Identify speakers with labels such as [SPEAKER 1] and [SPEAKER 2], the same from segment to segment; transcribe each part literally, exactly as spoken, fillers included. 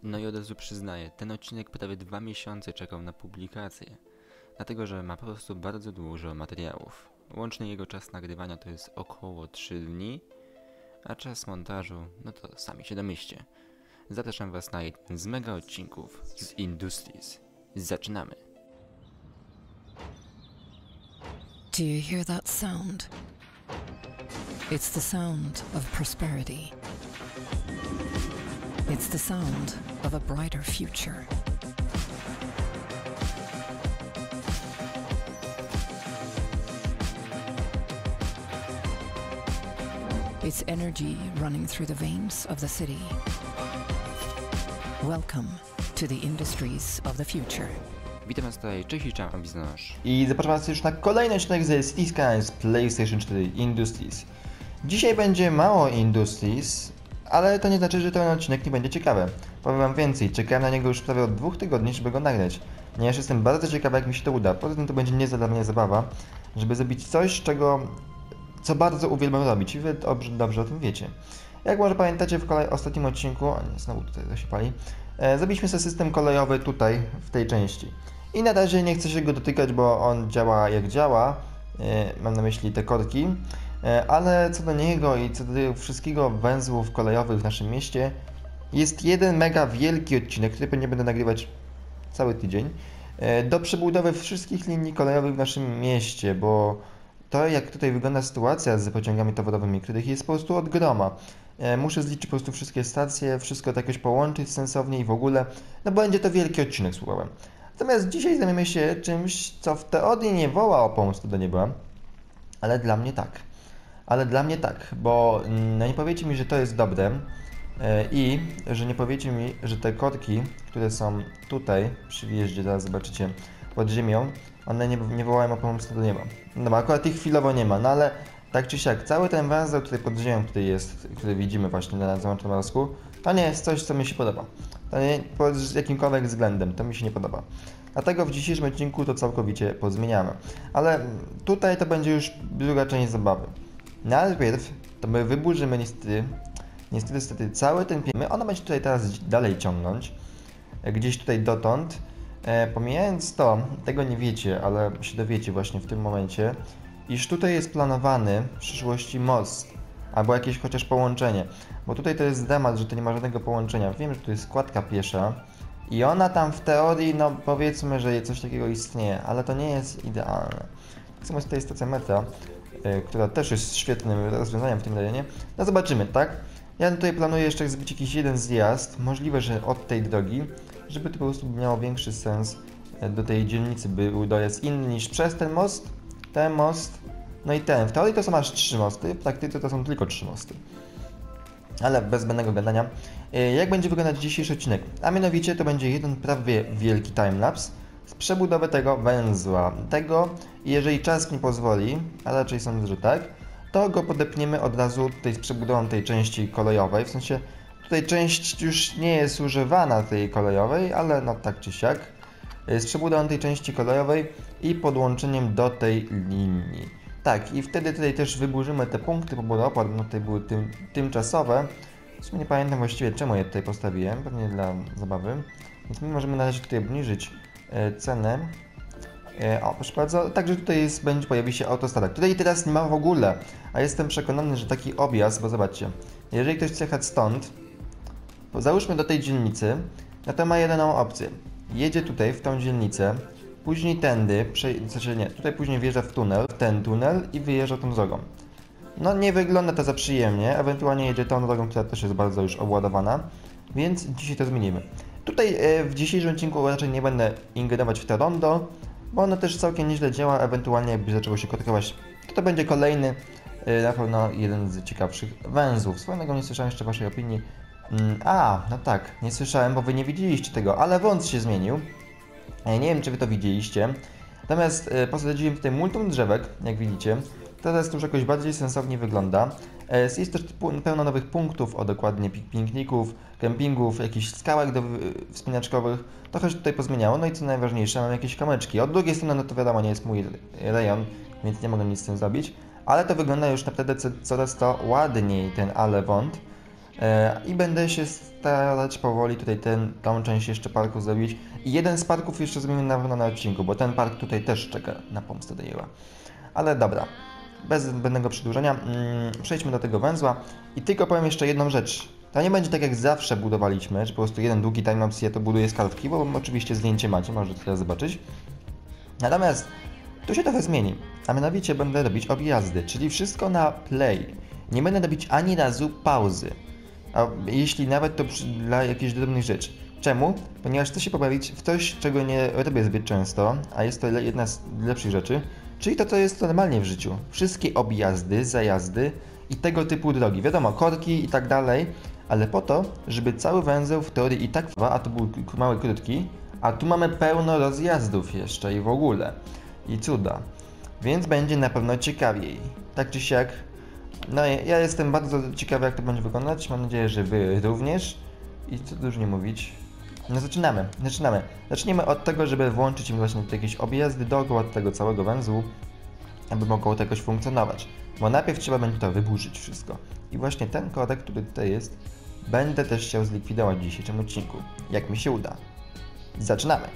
[SPEAKER 1] No i od razu przyznaję, ten odcinek prawie dwa miesiące czekał na publikację, dlatego że ma po prostu bardzo dużo materiałów. Łączny jego czas nagrywania to jest około trzy dni, a czas montażu, no to sami się domyślcie. Zapraszam was na jeden z mega odcinków z Industries. Zaczynamy!
[SPEAKER 2] Do you hear that sound? It's the sound of prosperity. It's the sound of a brighter future. It's energy running through the veins of the city. Welcome to the industries of the future.
[SPEAKER 1] Witam was tutaj, cześć i czam, Biznosz.
[SPEAKER 3] I zapraszam was już na kolejny odcinek ze City Skylines PlayStation cztery Industries. Dzisiaj będzie mało Industries, ale to nie znaczy, że ten odcinek nie będzie ciekawy. Powiem wam więcej, czekałem na niego już prawie od dwóch tygodni, żeby go nagrać. Ponieważ jestem bardzo ciekawy, jak mi się to uda. Poza tym to będzie nie dla mnie zabawa, żeby zrobić coś, czego, co bardzo uwielbiam robić i wy dobrze, dobrze o tym wiecie. Jak może pamiętacie w kolej, ostatnim odcinku, a nie, znowu tutaj to się pali, e, zrobiliśmy sobie system kolejowy tutaj, w tej części. I na razie nie chcę się go dotykać, bo on działa jak działa, e, mam na myśli te korki, e, ale co do niego i co do wszystkiego węzłów kolejowych w naszym mieście, jest jeden mega wielki odcinek, który nie będę nagrywać cały tydzień, e, do przebudowy wszystkich linii kolejowych w naszym mieście, bo to, jak tutaj wygląda sytuacja z pociągami towarowymi, których jest po prostu od groma. E, muszę zliczyć po prostu wszystkie stacje, wszystko to jakoś połączyć sensownie i w ogóle, no będzie to wielki odcinek słowem. Natomiast dzisiaj zajmiemy się czymś, co w teorii nie woła o pomstę do nieba, ale dla mnie tak. Ale dla mnie tak, bo no nie powiecie mi, że to jest dobre e, i że nie powiecie mi, że te korki, które są tutaj przy wjeździe, zaraz zobaczycie, pod ziemią, one nie, nie wołają o pomstę do nieba. No bo akurat ich chwilowo nie ma, no ale tak czy siak, cały ten węzeł tutaj pod ziemią, który jest, który widzimy właśnie na załączonym obrazku, to nie jest coś, co mi się podoba. To nie, pod jakimkolwiek względem, to mi się nie podoba. Dlatego w dzisiejszym odcinku to całkowicie pozmieniamy. Ale tutaj to będzie już druga część zabawy. Najpierw to my wyburzymy niestety, niestety, niestety cały ten film. Ona będzie tutaj teraz dalej ciągnąć, gdzieś tutaj dotąd. E, pomijając to, tego nie wiecie, ale się dowiecie właśnie w tym momencie, iż tutaj jest planowany w przyszłości most, albo jakieś chociaż połączenie. Bo tutaj to jest dramat, że to nie ma żadnego połączenia. Wiem, że tu jest składka piesza i ona tam w teorii, no powiedzmy, że coś takiego istnieje, ale to nie jest idealne. Tak samo jest tutaj stacja metra, yy, która też jest świetnym rozwiązaniem w tym rejonie. No zobaczymy, tak? Ja tutaj planuję jeszcze zrobić jakiś jeden zjazd, możliwe, że od tej drogi, żeby to po prostu miało większy sens do tej dzielnicy, był dojazd inny niż przez ten most, ten most, no i ten. W teorii to są aż trzy mosty, w praktyce to są tylko trzy mosty. Ale bez zbędnego gadania. Jak będzie wyglądać dzisiejszy odcinek? A mianowicie to będzie jeden prawie wielki timelapse z przebudowy tego węzła. Tego, jeżeli czas mi pozwoli, a raczej sądzę, że tak, to go podepniemy od razu tutaj z przebudową tej części kolejowej. W sensie tutaj część już nie jest używana tej kolejowej, ale no tak czy siak. Z przebudową tej części kolejowej i podłączeniem do tej linii. Tak, i wtedy tutaj też wyburzymy te punkty pobudowy, no tutaj były tym, tymczasowe. W sumie nie pamiętam właściwie, czemu je tutaj postawiłem, pewnie dla zabawy. Więc my możemy na razie tutaj obniżyć e, cenę. E, o, proszę bardzo, także tutaj jest, będzie, pojawi się autostrada. Tutaj teraz nie ma w ogóle, a jestem przekonany, że taki objazd, bo zobaczcie, jeżeli ktoś chce jechać stąd, załóżmy do tej dzielnicy, no to ma jedyną opcję. Jedzie tutaj w tą dzielnicę, później tędy, znaczy nie, tutaj później wjeżdża w tunel, w ten tunel i wyjeżdża tą drogą. No nie wygląda to za przyjemnie, ewentualnie jedzie tą drogą, która też jest bardzo już obładowana, więc dzisiaj to zmienimy. Tutaj e, w dzisiejszym odcinku raczej nie będę ingerować w to rondo, bo ono też całkiem nieźle działa, ewentualnie jakby zaczęło się korkować, to to będzie kolejny, e, na pewno jeden z ciekawszych węzłów. Swoją drogą nie słyszałem jeszcze waszej opinii. Mm, a, no tak, nie słyszałem, bo wy nie widzieliście tego, ale wąs się zmienił. Nie wiem, czy wy to widzieliście. Natomiast e, posadziłem tutaj multum drzewek, jak widzicie. Teraz to już jakoś bardziej sensownie wygląda. E, jest też pełno nowych punktów, o dokładnie pikników, kempingów, jakichś skałek do, wspinaczkowych. Trochę się tutaj pozmieniało. No i co najważniejsze, mam jakieś kamyczki. Od drugiej strony, no to wiadomo, nie jest mój rejon, więc nie mogę nic z tym zrobić. Ale to wygląda już naprawdę coraz to ładniej, ten Alewont. E, I będę się starać powoli tutaj ten, tą część jeszcze parku zrobić. I jeden z parków jeszcze zrobimy na pewno na odcinku, bo ten park tutaj też czeka na pomstę Dejła. Ale dobra, bez zbędnego przedłużenia, mm, przejdźmy do tego węzła. I tylko powiem jeszcze jedną rzecz. To nie będzie tak jak zawsze budowaliśmy, że po prostu jeden długi timelapse, ja to buduję z kartki, bo oczywiście zdjęcie macie, możecie teraz zobaczyć. Natomiast tu się trochę zmieni, a mianowicie będę robić objazdy, czyli wszystko na play. Nie będę robić ani razu pauzy, a jeśli nawet to przy, dla jakichś drobnych rzeczy. Czemu? Ponieważ chcę się pobawić w coś, czego nie robię zbyt często, a jest to jedna z lepszych rzeczy, czyli to, co jest normalnie w życiu. Wszystkie objazdy, zajazdy i tego typu drogi. Wiadomo, korki i tak dalej, ale po to, żeby cały węzeł w teorii i tak, a to był mały, krótki, a tu mamy pełno rozjazdów jeszcze i w ogóle. I cuda. Więc będzie na pewno ciekawiej. Tak czy siak, no ja jestem bardzo ciekawy, jak to będzie wyglądać. Mam nadzieję, że wy również. I co dużo nie mówić. No zaczynamy, zaczynamy. Zaczniemy od tego, żeby włączyć im właśnie jakieś objazdy dookoła tego całego węzłu, aby mogło to jakoś funkcjonować. Bo najpierw trzeba będzie to wyburzyć wszystko. I właśnie ten korek, który tutaj jest, będę też chciał zlikwidować w dzisiejszym odcinku. Jak mi się uda. Zaczynamy!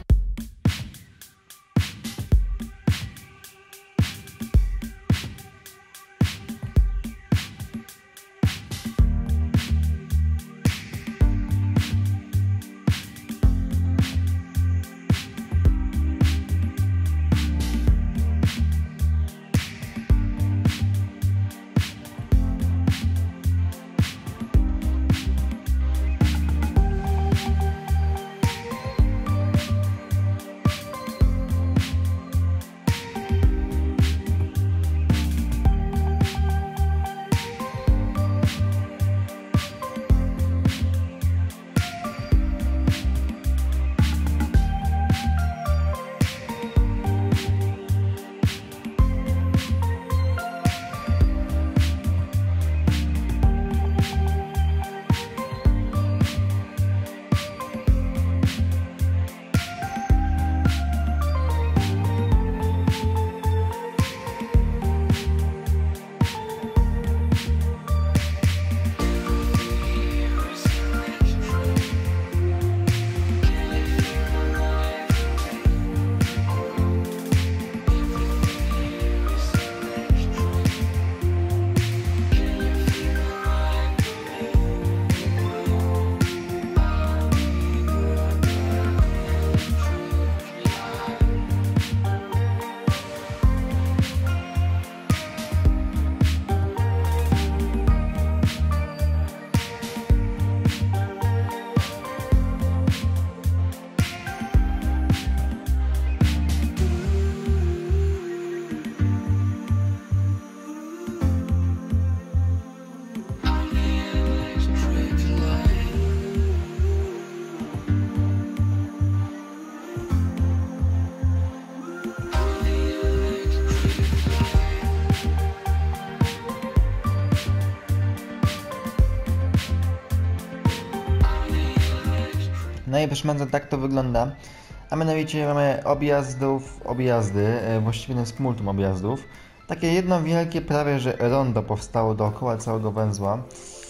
[SPEAKER 3] No i proszę bardzo, tak to wygląda. A mianowicie mamy objazdów, objazdy, właściwie to jest multum objazdów. Takie jedno wielkie, prawie że rondo powstało dookoła całego węzła.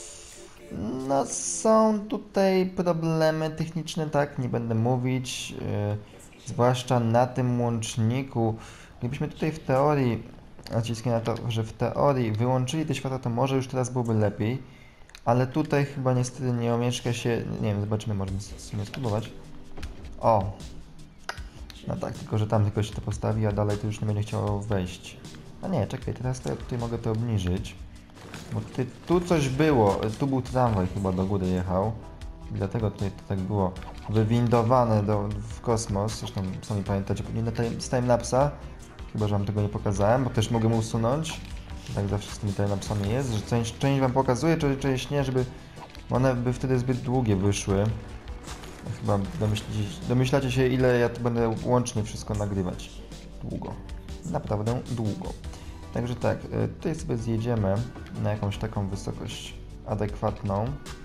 [SPEAKER 3] No są tutaj problemy techniczne, tak, nie będę mówić. Yy, zwłaszcza na tym łączniku. Gdybyśmy tutaj w teorii, naciskam na to, że w teorii wyłączyli te światła, to może już teraz byłoby lepiej. Ale tutaj chyba niestety nie omieszka się, nie wiem, zobaczymy, możemy sobie spróbować. O! No tak, tylko że tam tylko się to postawi, a dalej to już nie będzie chciało wejść. No nie, czekaj, teraz to ja tutaj mogę to obniżyć. Bo tutaj, tu coś było, tu był tramwaj chyba do góry jechał. I dlatego tutaj to tak było wywindowane do, w kosmos. Zresztą sami pamiętacie, pewnie na time, z timelapsa. Chyba, że wam tego nie pokazałem, bo też mogę usunąć. Tak zawsze z tymi timelapsami jest, że część, część wam pokazuje, część, część nie, żeby one by wtedy zbyt długie wyszły. Chyba domyślacie, domyślacie się, ile ja tu będę łącznie wszystko nagrywać. Długo. Naprawdę długo. Także tak, tutaj sobie zjedziemy na jakąś taką wysokość adekwatną.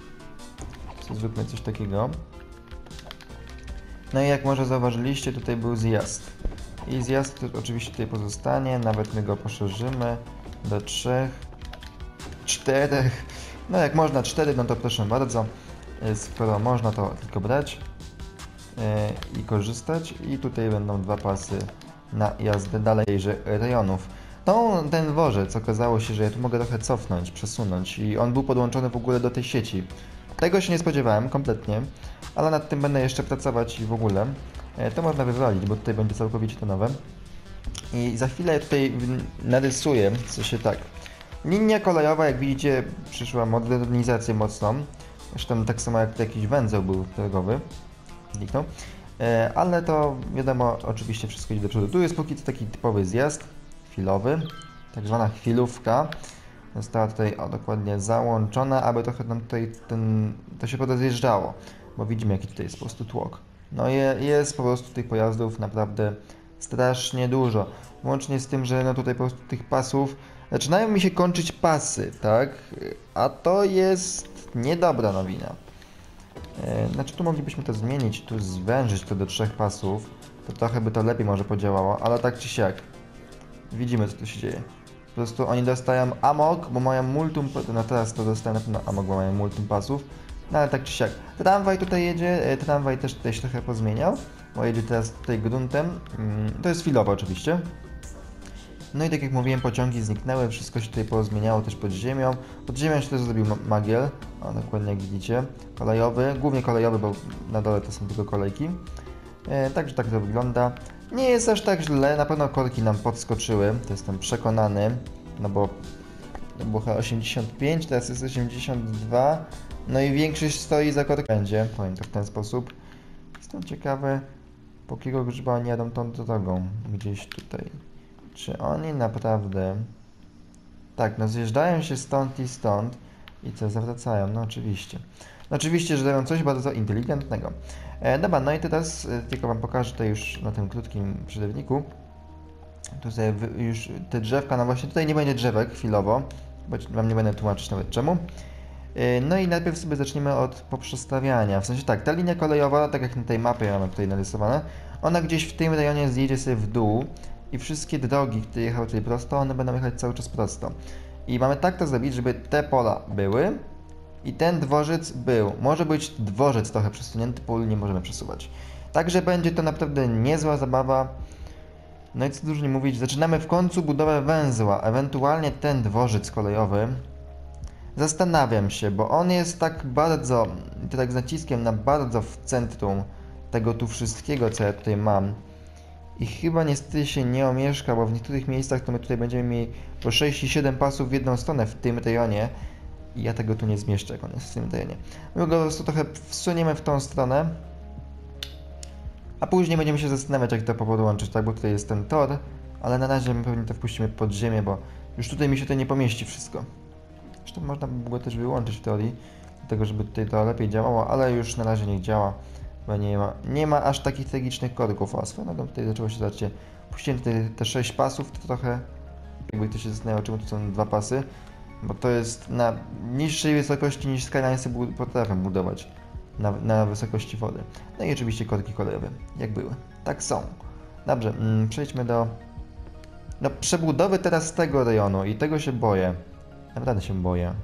[SPEAKER 3] Zróbmy coś takiego. No i jak może zauważyliście, tutaj był zjazd. I zjazd oczywiście tutaj pozostanie, nawet my go poszerzymy do trzech, czterech No jak można cztery, no to proszę bardzo, skoro można, to tylko brać yy, i korzystać. I tutaj będą dwa pasy na jazdę dalejże rejonów. No, ten dworzec, okazało się, że ja tu mogę trochę cofnąć, przesunąć i on był podłączony w ogóle do tej sieci. Tego się nie spodziewałem kompletnie, ale nad tym będę jeszcze pracować i w ogóle. E, to można wywalić, bo tutaj będzie całkowicie to nowe. I za chwilę tutaj narysuję, co się tak. Linia kolejowa, jak widzicie, przyszła modernizację mocną. Zresztą tak samo jak tutaj jakiś węzeł był drogowy. Zniknął. E, ale to wiadomo, oczywiście wszystko idzie do przodu. Tu jest póki co taki typowy zjazd chwilowy, tak zwana chwilówka. Została tutaj o, dokładnie załączona, aby trochę nam tutaj ten, to się podezjeżdżało, bo widzimy jaki tutaj jest po prostu tłok. No je, jest po prostu tych pojazdów naprawdę strasznie dużo. Łącznie z tym, że no tutaj po prostu tych pasów zaczynają mi się kończyć pasy, tak? A to jest niedobra nowina. E, znaczy tu moglibyśmy to zmienić, tu zwężyć to do trzech pasów. To trochę by to lepiej może podziałało, ale tak czy siak. Widzimy co tu się dzieje. Po prostu oni dostają amok, bo mają multum, no teraz to dostają na pewno amok, bo mają multum pasów. No ale tak czy siak. Tramwaj tutaj jedzie, tramwaj też tutaj się trochę pozmieniał, bo jedzie teraz tutaj gruntem. To jest chwilowo oczywiście. No i tak jak mówiłem, pociągi zniknęły, wszystko się tutaj pozmieniało też pod ziemią. Pod ziemią się też zrobił magiel, o, dokładnie jak widzicie. Kolejowy, głównie kolejowy, bo na dole to są tylko kolejki. E, także tak to wygląda. Nie jest aż tak źle, na pewno korki nam podskoczyły, to jestem przekonany, no bo to było chyba osiemdziesiąt pięć, teraz jest osiemdziesiąt dwa, no i większość stoi za korkiem. Będzie, powiem to w ten sposób. Jestem ciekawy, po jakiego grzyba oni jadą tą drogą, gdzieś tutaj. Czy oni naprawdę... Tak, no zjeżdżają się stąd i stąd i co, zawracają, no oczywiście. No oczywiście, że robią coś bardzo inteligentnego. E, dobra, no i teraz e, tylko wam pokażę tutaj już na tym krótkim przerywniku. Tu sobie wy, już te drzewka, no właśnie tutaj nie będzie drzewek chwilowo, bo wam nie będę tłumaczyć nawet czemu. E, no i najpierw sobie zaczniemy od poprzestawiania. W sensie tak, ta linia kolejowa, tak jak na tej mapie mamy tutaj narysowane, ona gdzieś w tym rejonie zjedzie sobie w dół i wszystkie drogi, które jechały tutaj prosto, one będą jechać cały czas prosto. I mamy tak to zrobić, żeby te pola były i ten dworzec był. Może być dworzec trochę przesunięty, pól nie możemy przesuwać. Także będzie to naprawdę niezła zabawa. No i co dużo nie mówić, zaczynamy w końcu budowę węzła, ewentualnie ten dworzec kolejowy. Zastanawiam się, bo on jest tak bardzo, to tak z naciskiem na bardzo w centrum tego tu wszystkiego, co ja tutaj mam. I chyba niestety się nie omieszka, bo w niektórych miejscach to my tutaj będziemy mieli po sześć i siedem pasów w jedną stronę w tym rejonie. I ja tego tu nie zmieszczę, jak on jest w tym rejonie. My go po prostu trochę wsuniemy w tą stronę. A później będziemy się zastanawiać, jak to podłączyć, tak? Bo tutaj jest ten tor. Ale na razie my pewnie to wpuścimy pod ziemię, bo już tutaj mi się to nie pomieści wszystko. Zresztą można by było też wyłączyć w teorii, dlatego żeby tutaj to lepiej działało, ale już na razie niech działa. Bo nie ma, nie ma aż takich tragicznych korków. O, swoją drogą tutaj zaczęło się, zobaczcie, puściłem tutaj te sześć pasów, to trochę, jakby ktoś się zastanawiał, czemu tu są dwa pasy, bo to jest na niższej wysokości niż Skylinesy potrafią budować na, na wysokości wody. No i oczywiście korki kolejowe, jak były. Tak są. Dobrze, mm, przejdźmy do, do przebudowy teraz tego rejonu i tego się boję. Naprawdę się boję.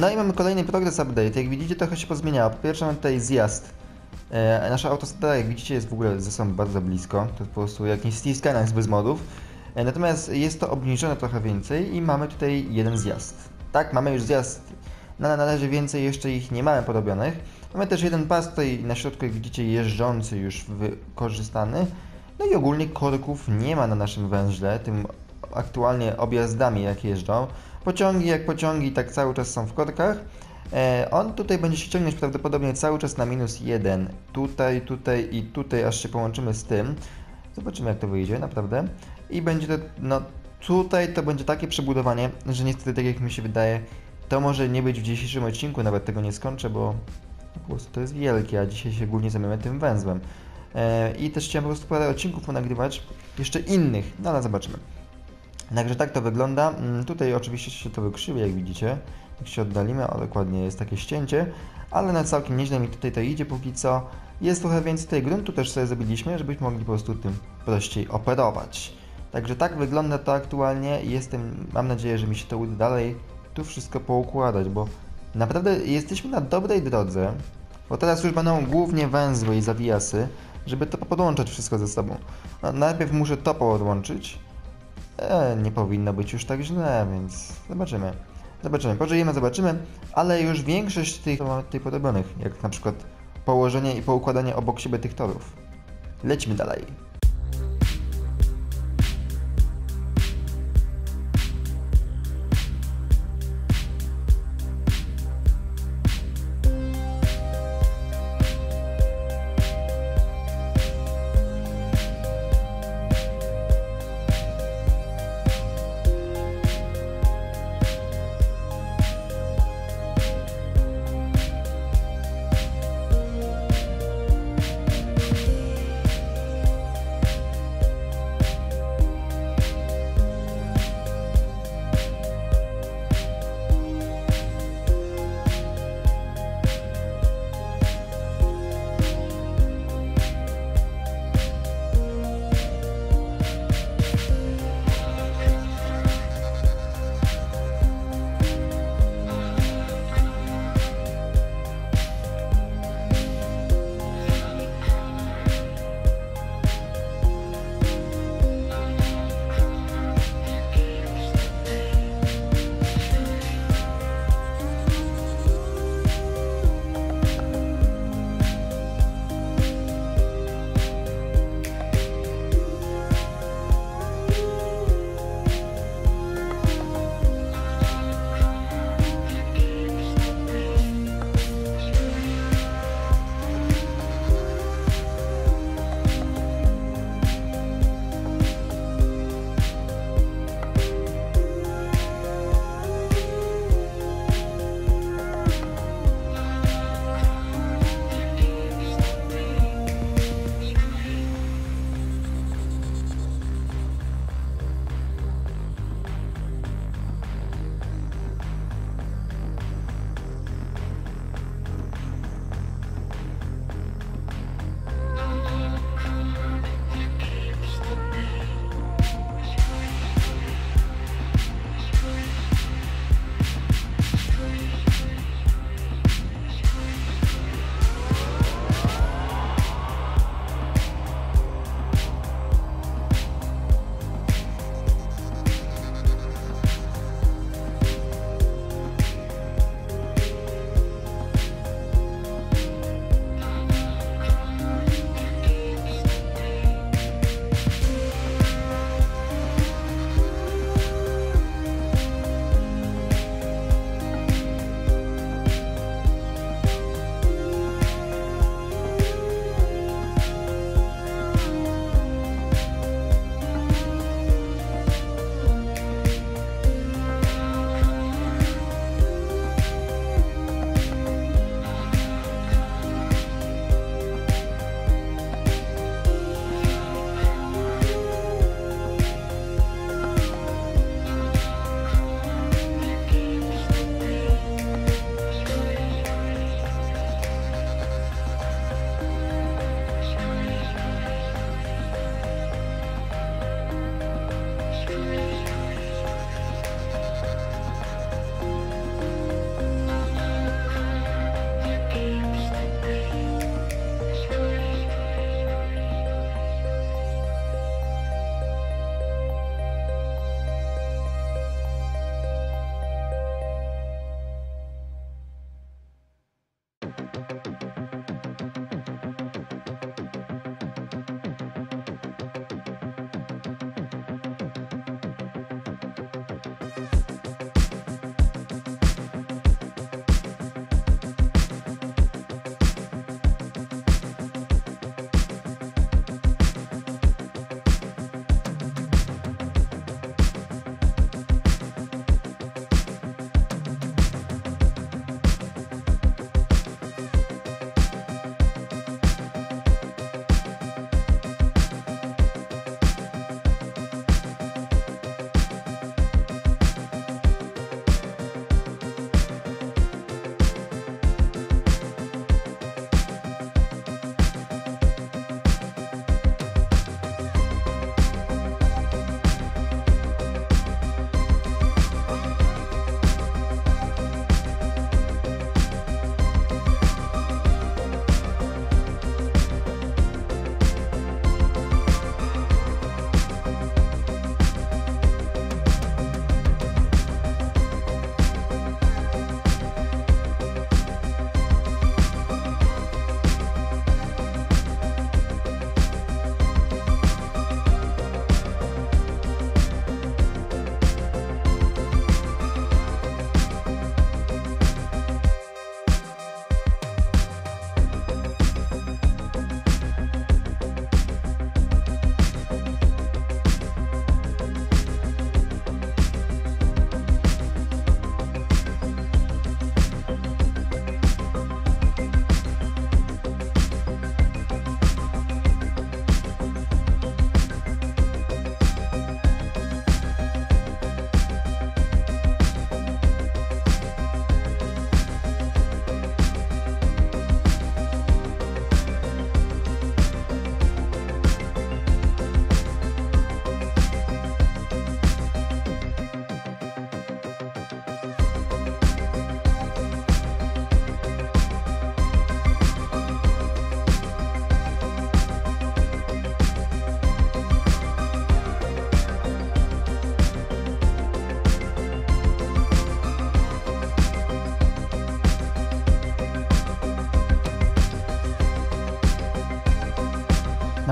[SPEAKER 3] No i mamy kolejny progress update. Jak widzicie, trochę się pozmieniało. Po pierwsze mamy tutaj zjazd. E, nasza autostrada, jak widzicie, jest w ogóle ze sobą bardzo blisko. To jest po prostu jakiś City Skylines bez modów. E, natomiast jest to obniżone trochę więcej i mamy tutaj jeden zjazd. Tak, mamy już zjazd. No, na razie więcej jeszcze ich nie mamy porobionych. Mamy też jeden pas tutaj na środku, jak widzicie, jeżdżący już wykorzystany. No i ogólnie korków nie ma na naszym węźle, tym aktualnie objazdami jak jeżdżą. Pociągi jak pociągi tak cały czas są w korkach. E, on tutaj będzie się ciągnąć prawdopodobnie cały czas na minus jeden. Tutaj, tutaj i tutaj, aż się połączymy z tym. Zobaczymy, jak to wyjdzie, naprawdę. I będzie to, no tutaj to będzie takie przebudowanie, że niestety, tak jak mi się wydaje, to może nie być w dzisiejszym odcinku, nawet tego nie skończę, bo po prostu to jest wielkie, a dzisiaj się głównie zajmiemy tym węzłem. E, I też chciałem po prostu parę odcinków ponagrywać, jeszcze innych, no ale zobaczymy. Także tak to wygląda. Tutaj oczywiście się to wykrzywi, jak widzicie. Jak się oddalimy, ale dokładnie jest takie ścięcie. Ale na całkiem nieźle mi tutaj to idzie póki co. Jest trochę więcej tej gruntu też sobie zrobiliśmy, żebyśmy mogli po prostu tym prościej operować. Także tak wygląda to aktualnie i jestem, mam nadzieję, że mi się to uda dalej tu wszystko poukładać, bo naprawdę jesteśmy na dobrej drodze. Bo teraz już będą głównie węzły i zawijasy, żeby to podłączać wszystko ze sobą. No, najpierw muszę to podłączyć. E, nie powinno być już tak źle, więc zobaczymy. Zobaczymy, pożyjemy, zobaczymy, ale już większość tych mamy tutaj porobionych, jak na przykład położenie i poukładanie obok siebie tych torów. Lećmy dalej.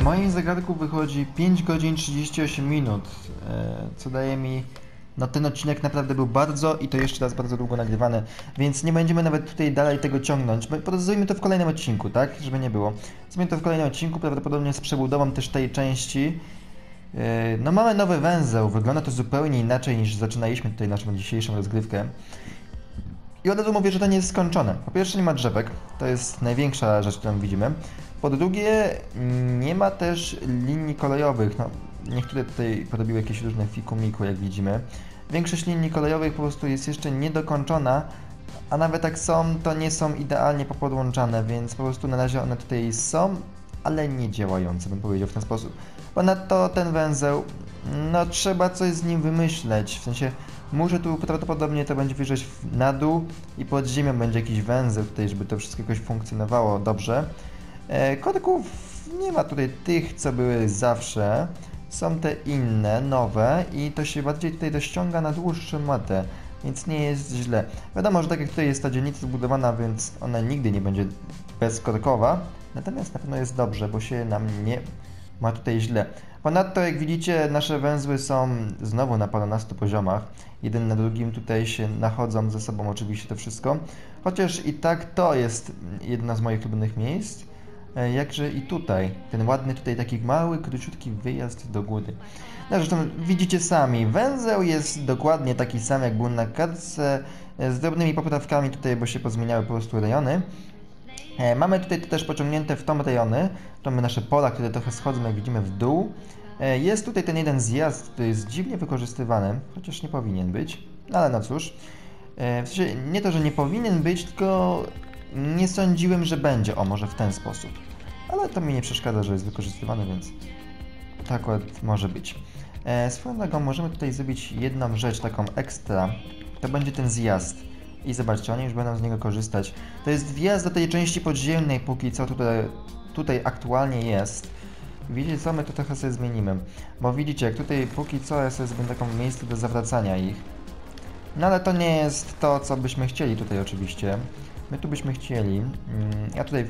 [SPEAKER 3] Na moim zegarku wychodzi pięć godzin trzydzieści osiem minut, co daje mi... No ten odcinek naprawdę był bardzo i to jeszcze raz bardzo długo nagrywany, więc nie będziemy nawet tutaj dalej tego ciągnąć. Zrobimy to w kolejnym odcinku, tak? Żeby nie było. Zrobimy to w kolejnym odcinku, prawdopodobnie z przebudową też tej części. No mamy nowy węzeł, wygląda to zupełnie inaczej niż zaczynaliśmy tutaj naszą dzisiejszą rozgrywkę. I od razu mówię, że to nie jest skończone. Po pierwsze nie ma drzewek, to jest największa rzecz, którą widzimy. Po drugie nie ma też linii kolejowych, no niektóre tutaj porobiły jakieś różne fiku-miku, jak widzimy. Większość linii kolejowych po prostu jest jeszcze niedokończona, a nawet jak są, to nie są idealnie popodłączane, więc po prostu na razie one tutaj są, ale nie działające, bym powiedział w ten sposób. Ponadto ten węzeł, no trzeba coś z nim wymyśleć, w sensie muszę tu prawdopodobnie to będzie wyjrzeć na dół i pod ziemią będzie jakiś węzeł tutaj, żeby to wszystko jakoś funkcjonowało dobrze. E, Kodeków nie ma tutaj tych, co były zawsze. Są te inne, nowe i to się bardziej tutaj dościąga na dłuższą metę, więc nie jest źle. Wiadomo, że tak jak tutaj jest ta dzielnica zbudowana, więc ona nigdy nie będzie bezkorkowa, natomiast na pewno jest dobrze, bo się nam nie ma tutaj źle. Ponadto, jak widzicie, nasze węzły są znowu na parunastu poziomach. Jeden na drugim tutaj się nachodzą ze sobą oczywiście to wszystko. Chociaż i tak to jest jedno z moich ulubionych miejsc. Jakże i tutaj, ten ładny tutaj taki mały, króciutki wyjazd do góry. No zresztą widzicie sami, węzeł jest dokładnie taki sam jak był na kartce, z drobnymi poprawkami tutaj, bo się pozmieniały po prostu rejony. E, mamy tutaj też pociągnięte w tą rejony, to mamy nasze pola, które trochę schodzą, jak widzimy, w dół. E, jest tutaj ten jeden zjazd, który jest dziwnie wykorzystywany, chociaż nie powinien być, no ale no cóż. E, w sensie nie to, że nie powinien być, tylko nie sądziłem, że będzie, o może w ten sposób. Ale to mi nie przeszkadza, że jest wykorzystywany, więc to akurat może być. E, swoją drogą możemy tutaj zrobić jedną rzecz taką ekstra, to będzie ten zjazd. I zobaczcie, oni już będą z niego korzystać. To jest wjazd do tej części podziemnej, póki co tutaj, tutaj aktualnie jest. Widzicie co, my to trochę sobie zmienimy. Bo widzicie, jak tutaj póki co ja sobie zrobię taką miejsce do zawracania ich. No ale to nie jest to, co byśmy chcieli tutaj oczywiście. My tu byśmy chcieli, ja tutaj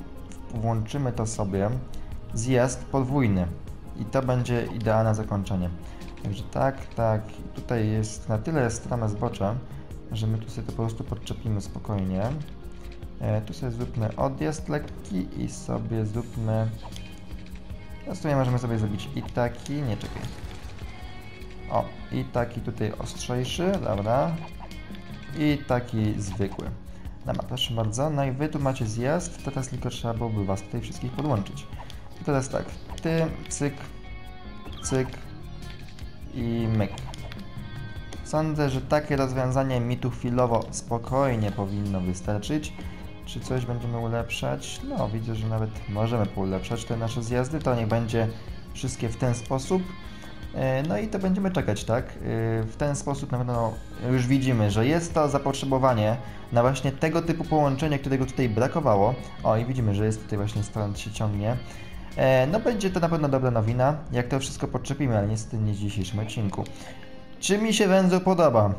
[SPEAKER 3] włączymy to sobie, zjazd podwójny i to będzie idealne zakończenie. Także tak, tak, tutaj jest na tyle strome zbocze, że my tu sobie to po prostu podczepimy spokojnie. E, tu sobie zróbmy odjazd lekki i sobie zróbmy, no w sumie możemy sobie zrobić i taki, nie czekaj. O, i taki tutaj ostrzejszy, dobra, i taki zwykły. Dobra, proszę bardzo, no i wy tu macie zjazd, teraz tylko trzeba byłoby was tutaj wszystkich podłączyć. I teraz tak, ty, cyk, cyk i myk. Sądzę, że takie rozwiązanie mi tu chwilowo spokojnie powinno wystarczyć. Czy coś będziemy ulepszać? No, widzę, że nawet możemy poulepszać te nasze zjazdy, to niech będzie wszystkie w ten sposób. No i to będziemy czekać, tak? W ten sposób na pewno już widzimy, że jest to zapotrzebowanie na właśnie tego typu połączenie, którego tutaj brakowało. O, i widzimy, że jest tutaj właśnie stąd się ciągnie. No będzie to na pewno dobra nowina, jak to wszystko podczepimy, ale niestety nie w dzisiejszym odcinku. Czy mi się węzeł podoba?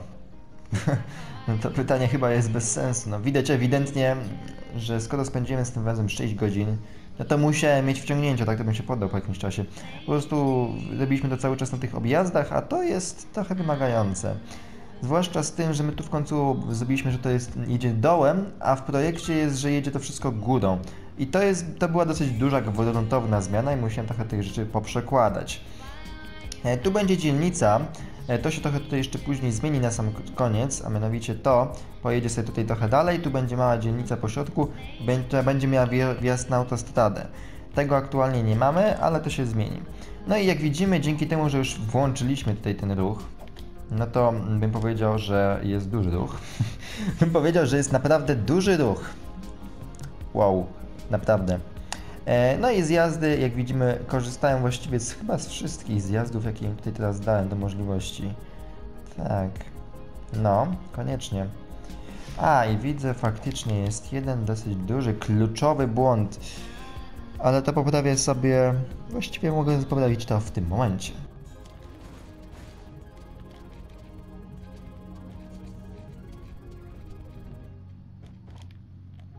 [SPEAKER 3] No to pytanie chyba jest bez sensu. No widać ewidentnie, że skoro spędziłem z tym węzłem sześć godzin, no to musiałem mieć wciągnięcie, tak to bym się poddał po jakimś czasie. Po prostu robiliśmy to cały czas na tych objazdach, a to jest trochę wymagające. Zwłaszcza z tym, że my tu w końcu zrobiliśmy, że to jest, jedzie dołem, a w projekcie jest, że jedzie to wszystko górą. I to, jest, to była dosyć duża, gruntowna zmiana i musiałem trochę tych rzeczy poprzekładać. E, tu będzie dzielnica, e, to się trochę tutaj jeszcze później zmieni na sam koniec, a mianowicie to pojedzie sobie tutaj trochę dalej, tu będzie mała dzielnica po środku, która będzie miała wjazd na autostradę. Tego aktualnie nie mamy, ale to się zmieni. No i jak widzimy, dzięki temu, że już włączyliśmy tutaj ten ruch, no to bym powiedział, że jest duży ruch. bym powiedział, że jest naprawdę duży ruch. Wow, naprawdę. No i zjazdy, jak widzimy, korzystają właściwie z, chyba z wszystkich zjazdów, jakie im tutaj teraz dałem do możliwości. Tak. No, koniecznie. A, i widzę, faktycznie jest jeden dosyć duży, kluczowy błąd. Ale to poprawię sobie... Właściwie mogę poprawić to w tym momencie.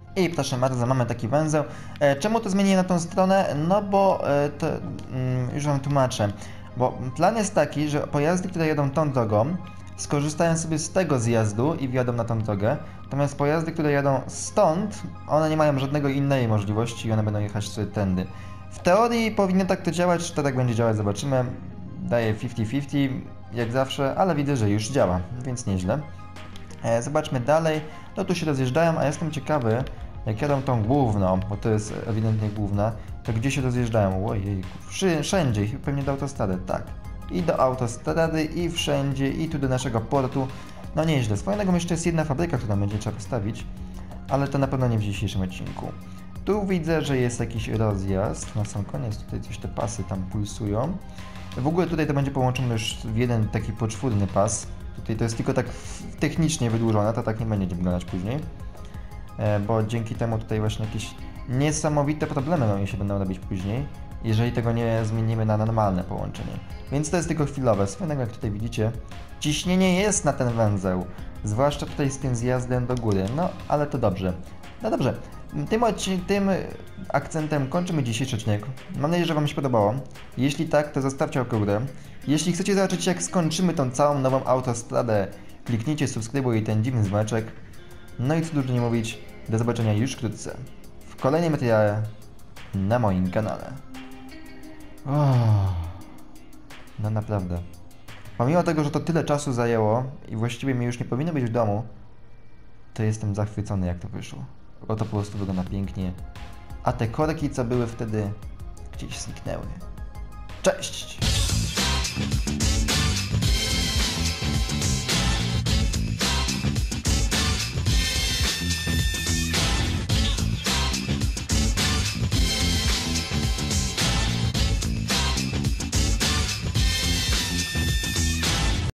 [SPEAKER 3] I proszę bardzo, mamy taki węzeł. E, czemu to zmieniłem na tą stronę? No bo e, to mm, już wam tłumaczę. Bo plan jest taki, że pojazdy, które jadą tą drogą, skorzystają sobie z tego zjazdu i wjadą na tą drogę. Natomiast pojazdy, które jadą stąd, one nie mają żadnego innej możliwości i one będą jechać sobie tędy. W teorii powinno tak to działać, czy to tak będzie działać, zobaczymy. Daję pięćdziesiąt pięćdziesiąt, jak zawsze, ale widzę, że już działa, więc nieźle. E, zobaczmy dalej. No tu się rozjeżdżają, a jestem ciekawy, jak jadą tą główną, bo to jest ewidentnie główna, to gdzie się rozjeżdżają? Ojej, wszędzie, pewnie do autostrady, tak. I do autostrady, i wszędzie, i tu do naszego portu. No nieźle. Swoją drogą jeszcze jest jedna fabryka, którą będzie trzeba postawić, ale to na pewno nie w dzisiejszym odcinku. Tu widzę, że jest jakiś rozjazd, na sam koniec tutaj coś te pasy tam pulsują. W ogóle tutaj to będzie połączone już w jeden taki poczwórny pas. Tutaj to jest tylko tak technicznie wydłużone, to tak nie będzie wyglądać później. Bo dzięki temu tutaj właśnie jakieś niesamowite problemy oni się będą robić później, jeżeli tego nie zmienimy na normalne połączenie. Więc to jest tylko chwilowe. Swoją jak tutaj widzicie, ciśnienie jest na ten węzeł, zwłaszcza tutaj z tym zjazdem do góry, no ale to dobrze. No dobrze, tym, tym akcentem kończymy dzisiejszy odcinek. Mam nadzieję, że wam się podobało. Jeśli tak, to zostawcie łapkę w górę. Jeśli chcecie zobaczyć, jak skończymy tą całą nową autostradę, kliknijcie subskrybuj i ten dziwny dzwoneczek. No i co dużo nie mówić, do zobaczenia już wkrótce w kolejnym materiale na moim kanale. Oh, no naprawdę. Pomimo tego, że to tyle czasu zajęło i właściwie mi już nie powinno być w domu, to jestem zachwycony, jak to wyszło. Bo to po prostu wygląda pięknie. A te korki, co były wtedy, gdzieś zniknęły. Cześć!